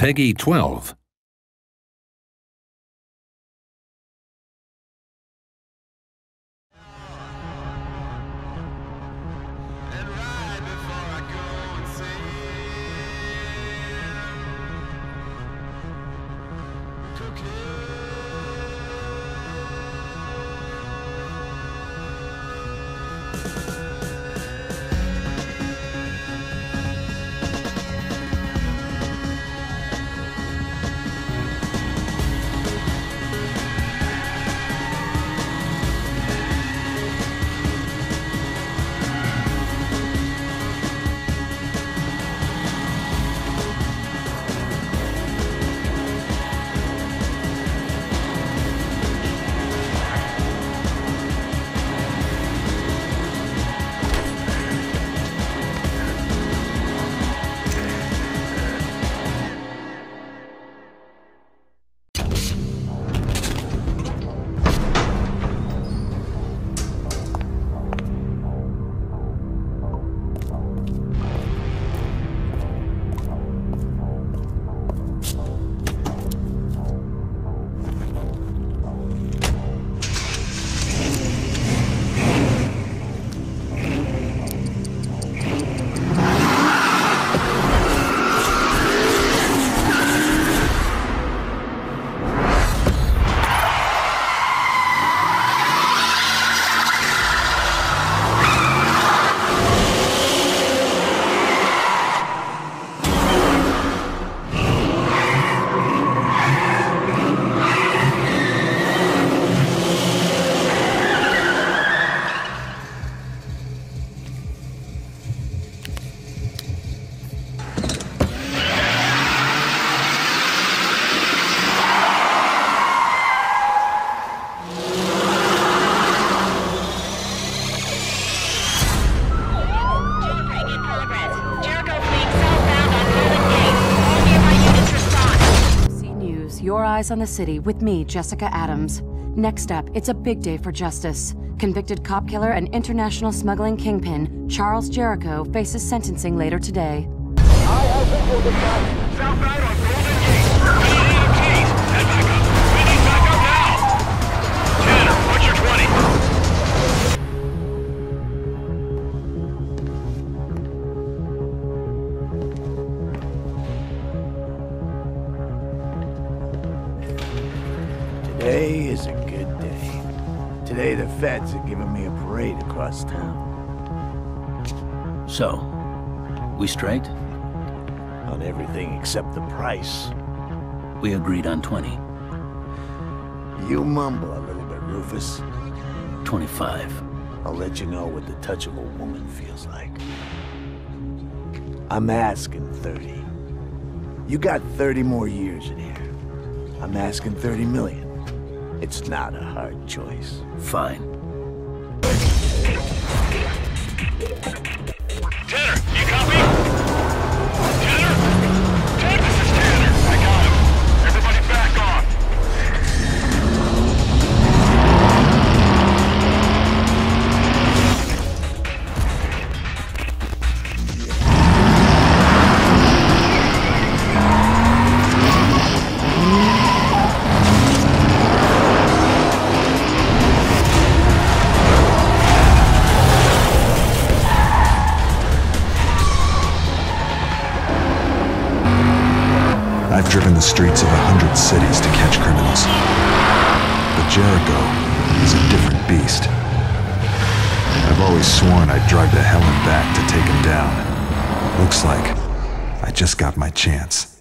Peggy 12. Your Eyes on the City with me, Jessica Adams. Next up, it's a big day for justice. Convicted cop killer and international smuggling kingpin, Charles Jericho, faces sentencing later today. Southbound on Golden Gate. We need EMTs. Head back up. We need backup now. Tanner, what's your 20? Today is a good day. Today the feds are giving me a parade across town. So, we straight? On everything except the price. We agreed on 20. You mumble a little bit, Rufus. 25. I'll let you know what the touch of a woman feels like. I'm asking 30. You got 30 more years in here. I'm asking 30 million. It's not a hard choice. Fine. Tanner, you copy? Tanner? This is Tanner. I got him. Everybody back off. I've driven the streets of 100 cities to catch criminals. But Jericho is a different beast. I've always sworn I'd drive to hell and back to take him down. Looks like I just got my chance.